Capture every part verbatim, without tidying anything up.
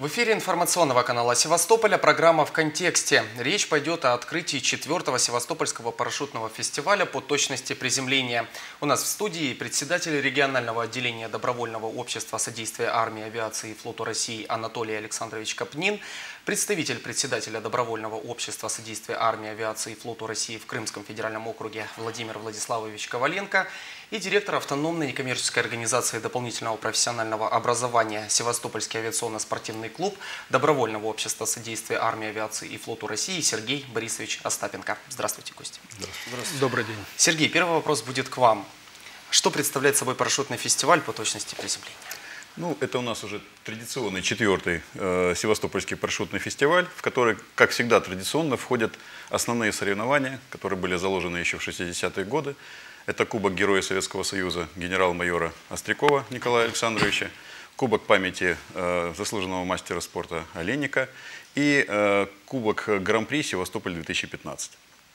В эфире информационного канала Севастополя программа «В контексте». Речь пойдет о открытии четвертого Севастопольского парашютного фестиваля по точности приземления. У нас в студии председатель регионального отделения Добровольного общества содействия армии, авиации и флоту России Анатолий Александрович Капнин, представитель председателя Добровольного общества содействия армии, авиации и флоту России в Крымском федеральном округе Владимир Владиславович Коваленко и директор автономной некоммерческой организации дополнительного профессионального образования Севастопольский авиационно-спортивный клуб Добровольного общества содействия армии, авиации и флоту России Сергей Борисович Остапенко. Здравствуйте, Костя. Здравствуйте. Здравствуйте. Добрый день. Сергей, первый вопрос будет к вам. Что представляет собой парашютный фестиваль по точности приземления? Ну, это у нас уже традиционный четвертый э, Севастопольский парашютный фестиваль, в который, как всегда, традиционно входят основные соревнования, которые были заложены еще в шестидесятые годы. Это Кубок Героя Советского Союза генерал-майора Острякова Николая Александровича, Кубок памяти э, заслуженного мастера спорта Олейника и э, Кубок Гран-при Севастополь две тысячи пятнадцать.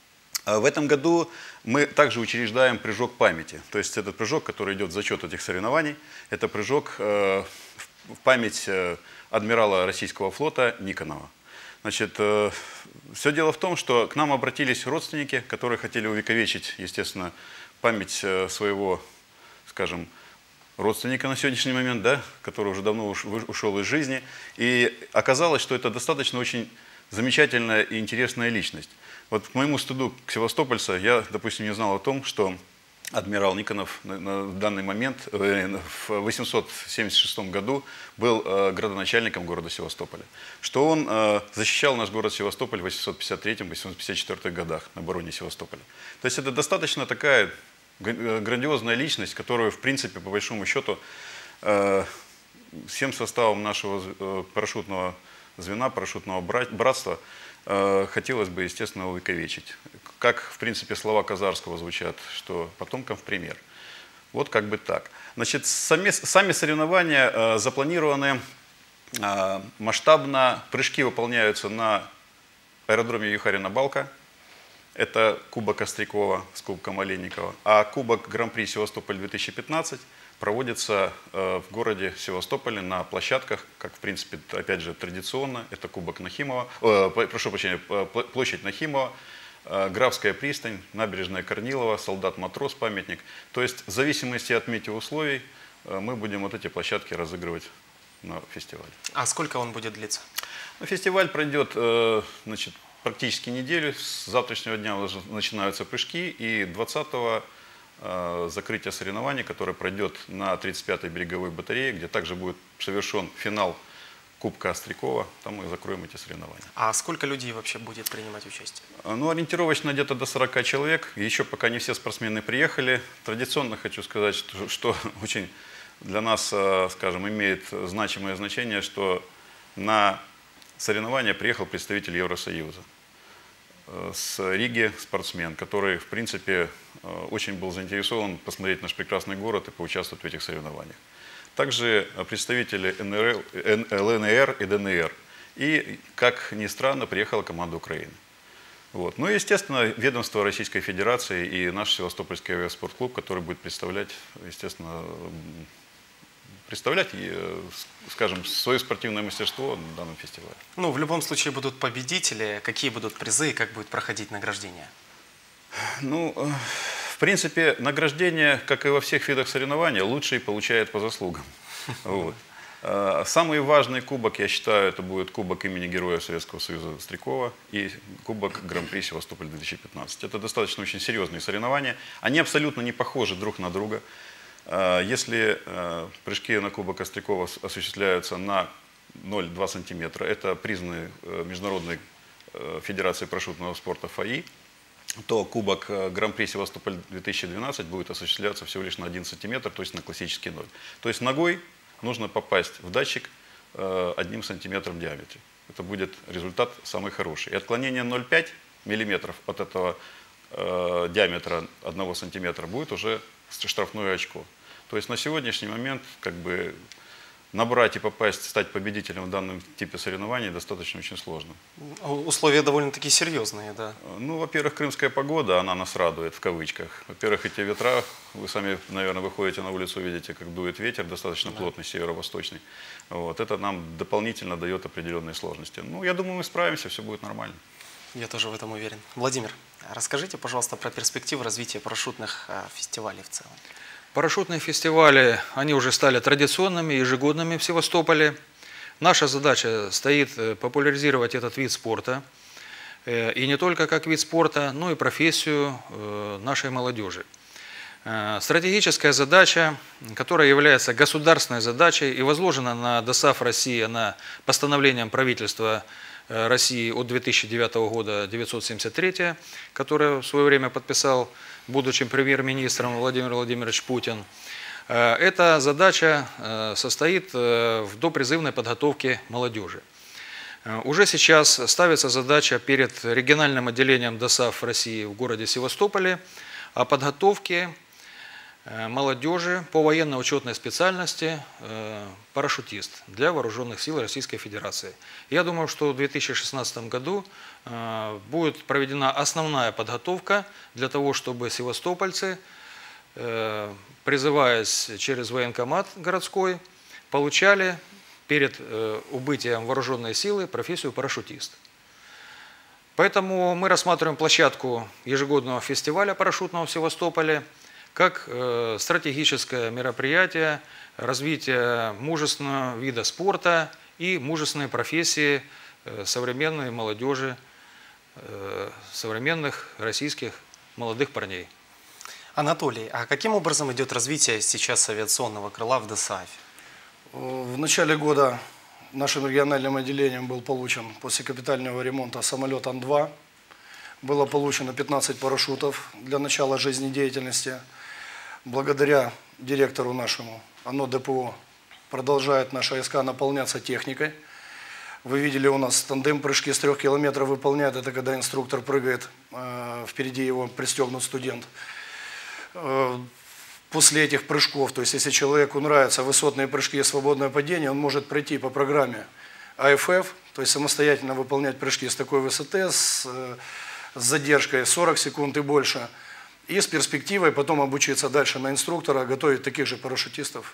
В этом году мы также учреждаем прыжок памяти. То есть этот прыжок, который идет в зачет этих соревнований, это прыжок э, в память э, адмирала российского флота Никонова. Значит, э, все дело в том, что к нам обратились родственники, которые хотели увековечить, естественно, память э, своего, скажем, родственника на сегодняшний момент, да, который уже давно уш, ушел из жизни. И оказалось, что это достаточно очень замечательная и интересная личность. Вот к моему стыду, к севастопольца, я, допустим, не знал о том, что адмирал Никонов на, на данный момент, э, в восемьсот семьдесят шестом году, был э, градоначальником города Севастополя. Что он э, защищал наш город Севастополь в восемьсот пятьдесят третьем — восемьсот пятьдесят четвёртом годах на обороне Севастополя. То есть это достаточно такая грандиозная личность, которую, в принципе, по большому счету, э, всем составом нашего э, парашютного звена, парашютного братства, хотелось бы, естественно, увековечить. Как, в принципе, слова Казарского звучат, что потомкам в пример. Вот как бы так. Значит, сами, сами соревнования э, запланированы э, масштабно. Прыжки выполняются на аэродроме Юхарина-Балка. Это Кубок Острякова с Кубком Олейникова. А Кубок Гран-при Севастополь две тысячи пятнадцать проводится э, в городе Севастополе на площадках, как, в принципе, опять же, традиционно. Это Кубок Нахимова, э, прошу прощения, площадь Нахимова, э, Графская пристань, набережная Корнилова, Солдат-матрос, памятник. То есть, в зависимости от метеоусловий, э, мы будем вот эти площадки разыгрывать на фестивале. А сколько он будет длиться? Ну, фестиваль пройдет, э, значит, практически неделю. С завтрашнего дня уже начинаются прыжки, и двадцатого закрытие соревнований, которое пройдет на тридцать пятой береговой батарее, где также будет совершен финал Кубка Острякова. Там мы закроем эти соревнования. А сколько людей вообще будет принимать участие? Ну, ориентировочно где-то до сорока человек. Еще пока не все спортсмены приехали. Традиционно хочу сказать, что, что очень для нас, скажем, имеет значимое значение, что на соревнования приехал представитель Евросоюза. С Риги спортсмен, который, в принципе, очень был заинтересован посмотреть наш прекрасный город и поучаствовать в этих соревнованиях. Также представители эн эр эл, эл эн эр и дэ эн эр. И, как ни странно, приехала команда Украины. Вот. Ну и, естественно, ведомство Российской Федерации и наш Севастопольский авиаспортклуб, который будет представлять, естественно, представлять, скажем, свое спортивное мастерство на данном фестивале. Ну, в любом случае будут победители. Какие будут призы и как будет проходить награждение? Ну, в принципе, награждение, как и во всех видах соревнований, лучший получает по заслугам. Вот. Самый важный кубок, я считаю, это будет Кубок имени Героя Советского Союза Острякова и Кубок Гран-при Севастополь две тысячи пятнадцать. Это достаточно очень серьезные соревнования. Они абсолютно не похожи друг на друга. Если прыжки на Кубок Острякова осуществляются на ноль целых два десятых сантиметра, это признаны Международной Федерацией парашютного спорта эф а и, то Кубок Гран-при Севастополь две тысячи двенадцать будет осуществляться всего лишь на один сантиметр, то есть на классический ноль. То есть ногой нужно попасть в датчик одним сантиметром в диаметре. Это будет результат самый хороший. И отклонение ноль целых пять миллиметров от этого э, диаметра одного сантиметра будет уже штрафное очко. То есть на сегодняшний момент как бы набрать и попасть, стать победителем в данном типе соревнований достаточно очень сложно. Условия довольно-таки серьезные, да. Ну, во-первых, крымская погода, она нас радует, в кавычках. Во-первых, эти ветра, вы сами, наверное, выходите на улицу, видите, как дует ветер, достаточно да. плотный, северо-восточный. Вот. Это нам дополнительно дает определенные сложности. Ну, я думаю, мы справимся, все будет нормально. Я тоже в этом уверен. Владимир, расскажите, пожалуйста, про перспективы развития парашютных фестивалей в целом. Парашютные фестивали, они уже стали традиционными, ежегодными в Севастополе. Наша задача стоит популяризировать этот вид спорта. И не только как вид спорта, но и профессию нашей молодежи. Стратегическая задача, которая является государственной задачей и возложена на ДОСААФ России, на постановлением правительства России от две тысячи девятого года девятьсот семьдесят третье, которое в свое время подписал будущим премьер-министром Владимир Владимирович Путин. Эта задача состоит в допризывной подготовке молодежи. Уже сейчас ставится задача перед региональным отделением ДОСААФ России в городе Севастополе о подготовке молодежи по военно-учетной специальности парашютист для вооруженных сил Российской Федерации. Я думаю, что в две тысячи шестнадцатом году будет проведена основная подготовка для того, чтобы севастопольцы, призываясь через военкомат городской, получали перед убытием в вооруженные силы профессию парашютист. Поэтому мы рассматриваем площадку ежегодного фестиваля парашютного в Севастополе как стратегическое мероприятие развития мужественного вида спорта и мужественной профессии современной молодежи, современных российских молодых парней. Анатолий, а каким образом идет развитие сейчас авиационного крыла в ДОСААФе? В начале года нашим региональным отделением был получен после капитального ремонта самолет Ан два. Было получено пятнадцать парашютов для начала жизнедеятельности. Благодаря директору нашему ОНО ДПО продолжает наша СК наполняться техникой. Вы видели, у нас тандем прыжки с трех километров выполняет. Это когда инструктор прыгает, впереди его пристегнут студент. После этих прыжков, то есть если человеку нравятся высотные прыжки и свободное падение, он может пройти по программе А Эф Эф, то есть самостоятельно выполнять прыжки с такой высоты, с, с задержкой сорок секунд и больше. И с перспективой потом обучиться дальше на инструктора, готовить таких же парашютистов,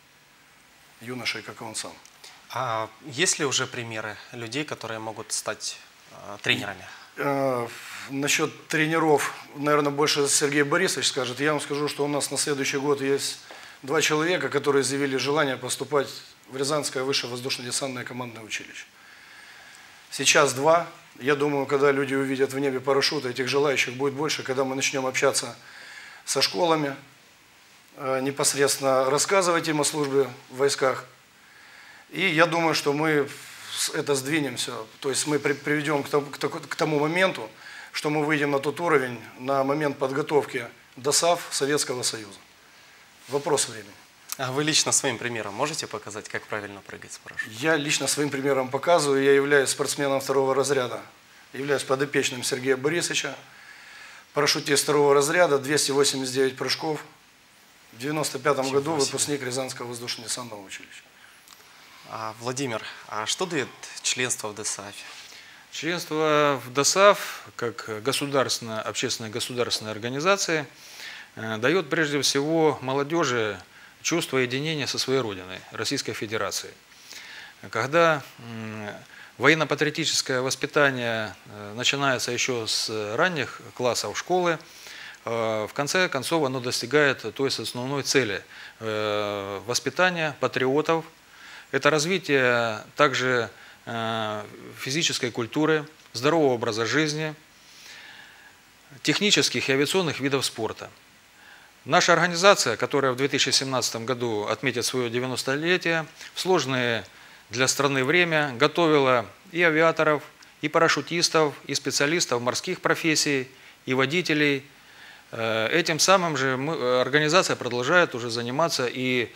юношей, как и он сам. А есть ли уже примеры людей, которые могут стать э, тренерами? Э, насчет тренеров, наверное, больше Сергей Борисович скажет. Я вам скажу, что у нас на следующий год есть два человека, которые заявили желание поступать в Рязанское высшее воздушно-десантное командное училище. Сейчас два. Я думаю, когда люди увидят в небе парашюты, этих желающих будет больше, когда мы начнем общаться со школами, непосредственно рассказывать им о службе в войсках. И я думаю, что мы это сдвинемся. То есть мы приведем к тому моменту, что мы выйдем на тот уровень, на момент подготовки ДОСААФ Советского Союза. Вопрос времени. А вы лично своим примером можете показать, как правильно прыгать с парашютом? Я лично своим примером показываю. Я являюсь спортсменом второго разряда. Являюсь подопечным Сергея Борисовича. Парашютист второго разряда, двести восемьдесят девять прыжков. В девяносто пятом году выпускник Рязанского воздушно-десантного училища. А, Владимир, а что дает членство в ДОСААФе? Членство в ДОСААФ, как государственная, общественная государственная организация, дает прежде всего молодежи чувство единения со своей родиной, Российской Федерации. Когда военно-патриотическое воспитание начинается еще с ранних классов школы, в конце концов оно достигает той основной цели – воспитания патриотов. Это развитие также физической культуры, здорового образа жизни, технических и авиационных видов спорта. Наша организация, которая в две тысячи семнадцатом году отметит свое девяностолетие, в сложное для страны время готовила и авиаторов, и парашютистов, и специалистов морских профессий, и водителей. Этим самым же мы, организация продолжает уже заниматься и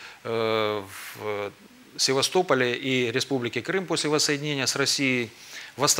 в Севастополе и Республике Крым после воссоединения с Россией.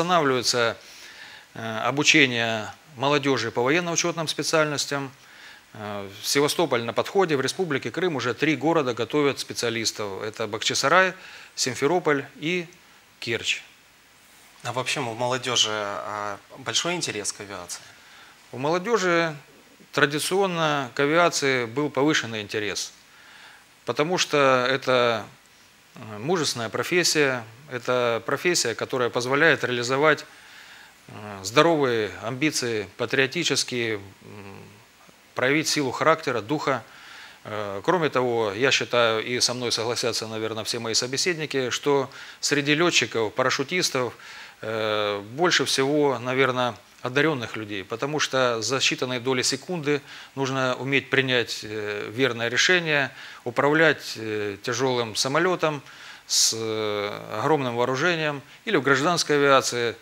Восстанавливается обучение молодежи по военно-учетным специальностям. Севастополь на подходе, в Республике Крым уже три города готовят специалистов. Это Бахчисарай, Симферополь и Керчь. А вообще у молодежи большой интерес к авиации? У молодежи традиционно к авиации был повышенный интерес, потому что это мужественная профессия, это профессия, которая позволяет реализовать здоровые амбиции, патриотические, проявить силу характера, духа. Кроме того, я считаю, и со мной согласятся, наверное, все мои собеседники, что среди летчиков, парашютистов больше всего, наверное, одаренных людей, потому что за считанные доли секунды нужно уметь принять верное решение, управлять тяжелым самолетом с огромным вооружением или в гражданской авиации.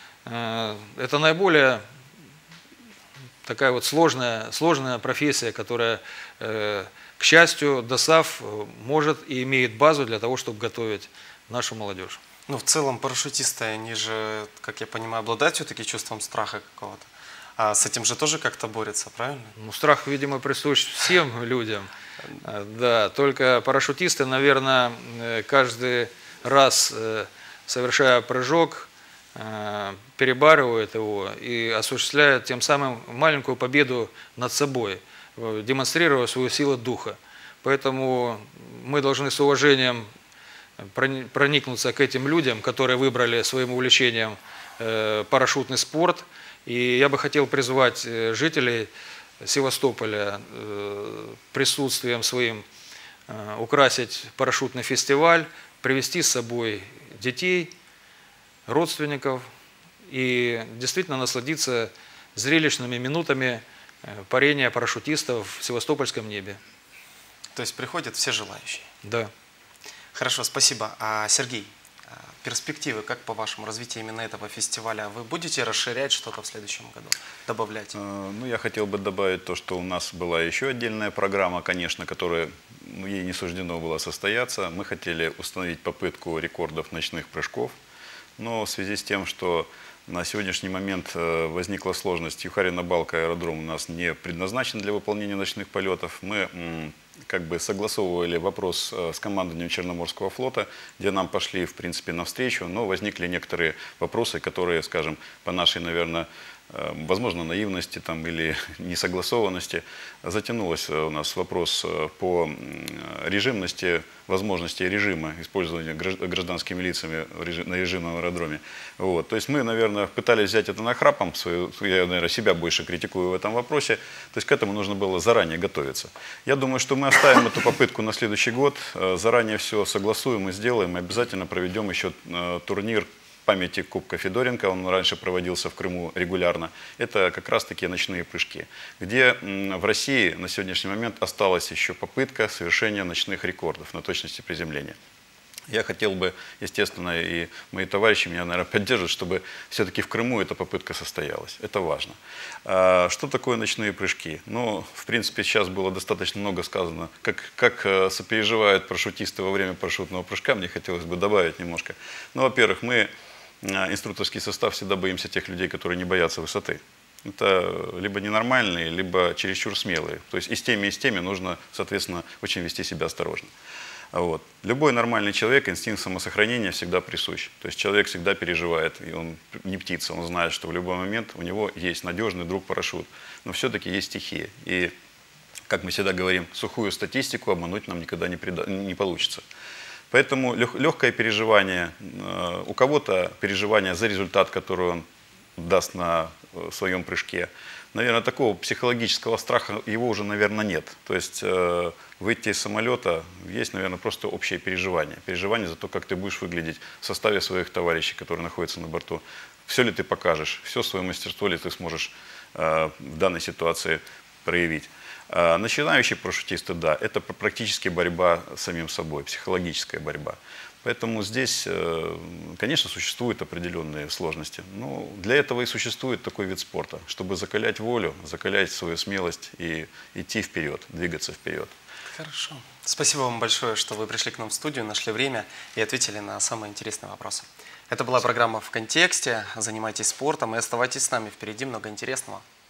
Это наиболее такая вот сложная, сложная профессия, которая, к счастью, ДОСААФ может и имеет базу для того, чтобы готовить нашу молодежь. Ну, в целом, парашютисты, они же, как я понимаю, обладают все-таки чувством страха какого-то. А с этим же тоже как-то борются, правильно? Ну, страх, видимо, присущ всем людям. Да, только парашютисты, наверное, каждый раз, совершая прыжок, перебарывают его и осуществляют тем самым маленькую победу над собой, демонстрируя свою силу духа. Поэтому мы должны с уважением проникнуться к этим людям, которые выбрали своим увлечением парашютный спорт. И я бы хотел призвать жителей Севастополя присутствием своим украсить парашютный фестиваль, привезти с собой детей, родственников и действительно насладиться зрелищными минутами парения парашютистов в севастопольском небе. То есть приходят все желающие? Да. Хорошо, спасибо. А, Сергей, перспективы, как по вашему развитию именно этого фестиваля? Вы будете расширять что-то в следующем году, добавлять? Ну, я хотел бы добавить то, что у нас была еще отдельная программа, конечно, которая, ну, ей не суждено было состояться. Мы хотели установить попытку рекордов ночных прыжков, но в связи с тем, что на сегодняшний момент возникла сложность, Юхарина-Балка аэродром у нас не предназначен для выполнения ночных полетов, мы как бы согласовывали вопрос с командованием Черноморского флота, где нам пошли, в принципе, навстречу, но возникли некоторые вопросы, которые, скажем, по нашей, наверное, возможно, наивности там, или несогласованности, затянулось у нас вопрос по режимности, возможности режима использования гражданскими лицами на режимном аэродроме. Вот. То есть мы, наверное, пытались взять это нахрапом, свою, я, наверное, себя больше критикую в этом вопросе, то есть к этому нужно было заранее готовиться. Я думаю, что мы оставим эту попытку на следующий год, заранее все согласуем и сделаем, и обязательно проведем еще турнир памяти Кубка Федоренко, он раньше проводился в Крыму регулярно, это как раз таки ночные прыжки, где в России на сегодняшний момент осталась еще попытка совершения ночных рекордов на точности приземления. Я хотел бы, естественно, и мои товарищи меня, наверное, поддержат, чтобы все-таки в Крыму эта попытка состоялась. Это важно. Что такое ночные прыжки? Ну, в принципе, сейчас было достаточно много сказано, как, как сопереживают парашютисты во время парашютного прыжка, мне хотелось бы добавить немножко. Ну, во-первых, мы, инструкторский состав, всегда боимся тех людей, которые не боятся высоты. Это либо ненормальные, либо чересчур смелые. То есть и с теми, и с теми нужно, соответственно, очень вести себя осторожно. Вот. Любой нормальный человек, инстинкт самосохранения всегда присущ. То есть человек всегда переживает, и он не птица, он знает, что в любой момент у него есть надежный друг парашют. Но все-таки есть стихия. И, как мы всегда говорим, сухую статистику обмануть нам никогда не, прида... не получится. Поэтому легкое переживание, у кого-то переживание за результат, который он даст на своем прыжке. Наверное, такого психологического страха его уже, наверное, нет. То есть э, выйти из самолета есть, наверное, просто общее переживание. Переживание за то, как ты будешь выглядеть в составе своих товарищей, которые находятся на борту. Все ли ты покажешь, все свое мастерство ли ты сможешь э, в данной ситуации проявить. Э, начинающие парашютисты, да, это практически борьба с самим собой, психологическая борьба. Поэтому здесь, конечно, существуют определенные сложности. Но для этого и существует такой вид спорта, чтобы закалять волю, закалять свою смелость и идти вперед, двигаться вперед. Хорошо. Спасибо вам большое, что вы пришли к нам в студию, нашли время и ответили на самые интересные вопросы. Это была программа «В контексте». Занимайтесь спортом и оставайтесь с нами. Впереди много интересного.